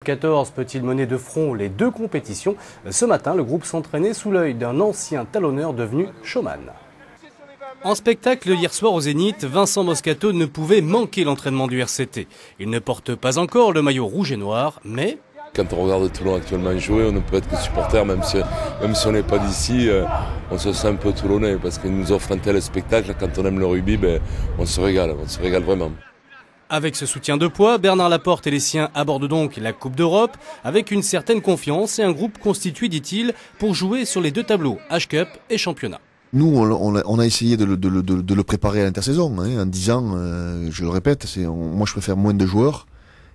14 peut-il mener de front les deux compétitions? Ce matin, le groupe s'entraînait sous l'œil d'un ancien talonneur devenu showman. En spectacle hier soir au Zénith, Vincent Moscato ne pouvait manquer l'entraînement du RCT. Il ne porte pas encore le maillot rouge et noir, mais... Quand on regarde Toulon actuellement jouer, on ne peut être que supporter, même si on n'est pas d'ici, on se sent un peu toulonnais parce qu'ils nous offrent un tel spectacle. Quand on aime le rugby, on se régale vraiment. Avec ce soutien de poids, Bernard Laporte et les siens abordent donc la Coupe d'Europe avec une certaine confiance et un groupe constitué, dit-il, pour jouer sur les deux tableaux, H-Cup et championnat. Nous, on a essayé de le préparer à l'intersaison, en disant, je le répète, moi je préfère moins de joueurs,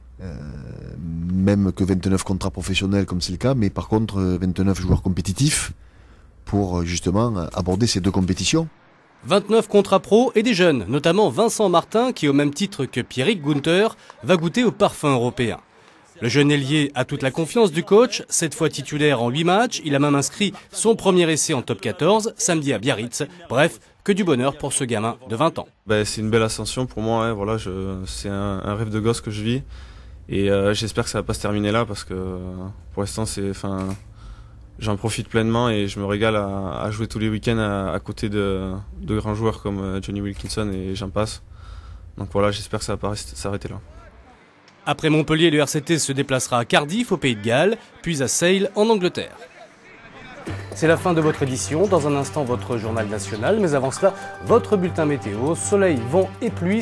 même que 29 contrats professionnels comme c'est le cas, mais par contre 29 joueurs compétitifs pour justement aborder ces deux compétitions. 29 contrats pro et des jeunes, notamment Vincent Martin qui, au même titre que Pierrick Gunther, va goûter au parfum européen. Le jeune ailier a toute la confiance du coach, cette fois titulaire en 8 matchs, il a même inscrit son premier essai en top 14, samedi à Biarritz. Bref, que du bonheur pour ce gamin de 20 ans. C'est une belle ascension pour moi, hein, voilà, c'est un rêve de gosse que je vis. Et j'espère que ça va pas se terminer là parce que pour l'instant j'en profite pleinement et je me régale à jouer tous les week-ends à côté de grands joueurs comme Johnny Wilkinson et j'en passe. Donc voilà, j'espère que ça va pas s'arrêter là. Après Montpellier, le RCT se déplacera à Cardiff au Pays de Galles, puis à Sale en Angleterre. C'est la fin de votre édition. Dans un instant, votre journal national. Mais avant cela, votre bulletin météo, soleil, vent et pluie.